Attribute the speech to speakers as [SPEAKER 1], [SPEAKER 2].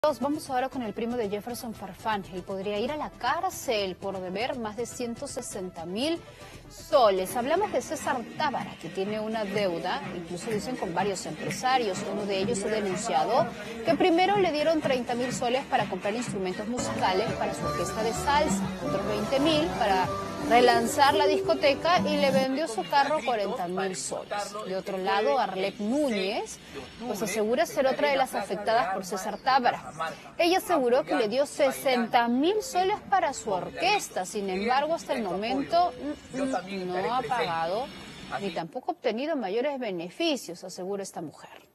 [SPEAKER 1] Vamos ahora con el primo de Jefferson Farfán. Él podría ir a la cárcel por deber más de 160.000 soles. Hablamos de César Tábara, que tiene una deuda, incluso dicen con varios empresarios. Uno de ellos ha denunciado que primero le dieron 30.000 soles para comprar instrumentos musicales para su orquesta de salsa, otros 20.000 para relanzar la discoteca y le vendió su carro 40.000 soles. De otro lado, Arlet Núñez pues asegura ser otra de las afectadas por César Tábara. Ella aseguró que le dio 60.000 soles para su orquesta, sin embargo, hasta el momento no ha pagado ni tampoco obtenido mayores beneficios, asegura esta mujer.